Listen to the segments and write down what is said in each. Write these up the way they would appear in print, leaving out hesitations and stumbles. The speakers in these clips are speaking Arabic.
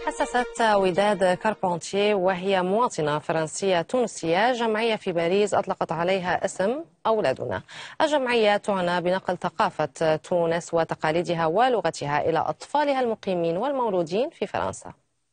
أسست وداد كاربونتيه وهي مواطنة فرنسية تونسية جمعية في باريس أطلقت عليها اسم أولادنا. الجمعية تعنى بنقل ثقافة تونس وتقاليدها ولغتها إلى أطفالها المقيمين والمولودين في فرنسا.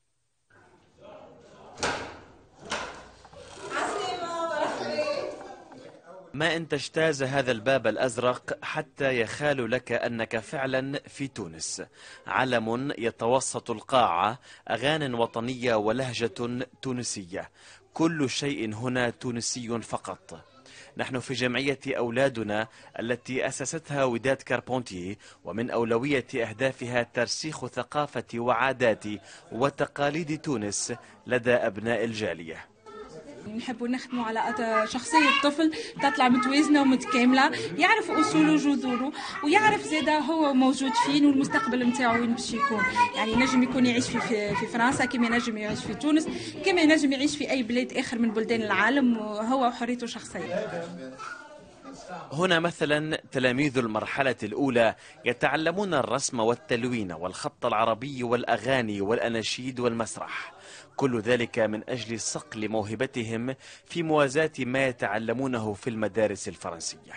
ما إن تجتاز هذا الباب الأزرق حتى يخال لك أنك فعلا في تونس. علم يتوسط القاعة، أغاني وطنية ولهجة تونسية، كل شيء هنا تونسي فقط. نحن في جمعية أولادنا التي أسستها وداد كاربونتيه، ومن أولوية أهدافها ترسيخ ثقافة وعادات وتقاليد تونس لدى أبناء الجالية. نحبوا نخدموا على شخصية الطفل تطلع متوازنة ومتكاملة، يعرف أصوله وجذوره ويعرف زادا هو موجود فين والمستقبل نتاعو وين باش يكون. يعني نجم يكون يعيش في فرنسا كما نجم يعيش في تونس كما نجم يعيش في أي بلاد آخر من بلدان العالم، وهو وحريته الشخصية. هنا مثلا تلاميذ المرحلة الأولى يتعلمون الرسم والتلوين والخط العربي والأغاني والأناشيد والمسرح، كل ذلك من أجل صقل موهبتهم في موازاة ما يتعلمونه في المدارس الفرنسية.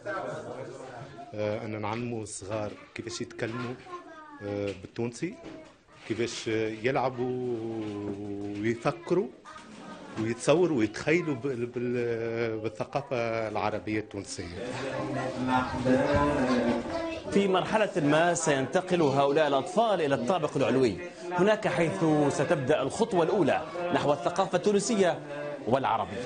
أنا نعلموا الصغار كيفاش يتكلموا بالتونسي، كيفاش يلعبوا ويفكروا ويتصوروا ويتخيلوا بالثقافة العربية التونسية. في مرحلة ما سينتقل هؤلاء الأطفال إلى الطابق العلوي، هناك حيث ستبدأ الخطوة الأولى نحو الثقافة التونسية والعربية.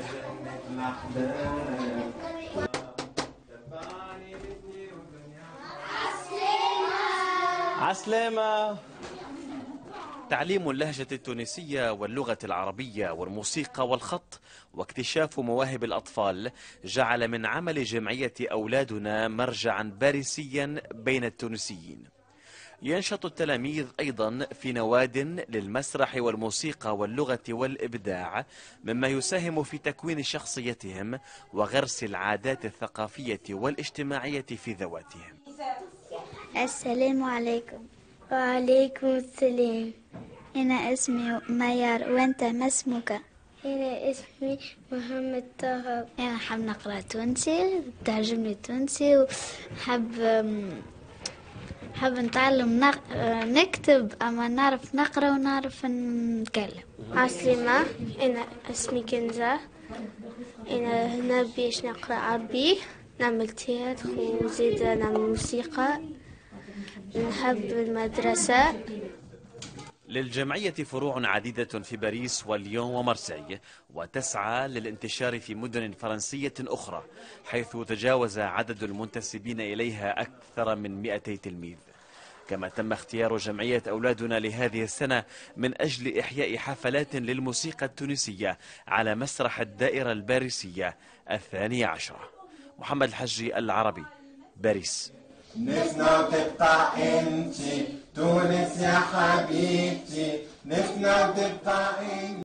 عسلامة. تعليم اللهجة التونسية واللغة العربية والموسيقى والخط واكتشاف مواهب الأطفال جعل من عمل جمعية أولادنا مرجعا باريسيا بين التونسيين. ينشط التلاميذ أيضا في نواد للمسرح والموسيقى واللغة والإبداع، مما يساهم في تكوين شخصيتهم وغرس العادات الثقافية والاجتماعية في ذواتهم. السلام عليكم. وعليكم السلام. أنا اسمي ميار، وأنت ما اسمك؟ أنا اسمي محمد طه. أنا حاب نقرأ تونسي، تعجبني التونسي، وحب نتعلم نكتب، أما نعرف نقرأ ونعرف نتكلم. عسلمة. أنا اسمي كنزة. أنا هنا باش نقرأ عربي، نعمل تياتر وزيد نعمل موسيقى، نحب المدرسة. للجمعية فروع عديدة في باريس وليون ومارسيل، وتسعى للانتشار في مدن فرنسية أخرى، حيث تجاوز عدد المنتسبين إليها أكثر من 200 تلميذ. كما تم اختيار جمعية أولادنا لهذه السنة من أجل إحياء حفلات للموسيقى التونسية على مسرح الدائرة الباريسية 12. محمد الحجي، العربي، باريس. نفسنا تبقى انتي تونس يا حبيبتي، نفسنا تبقى انتي.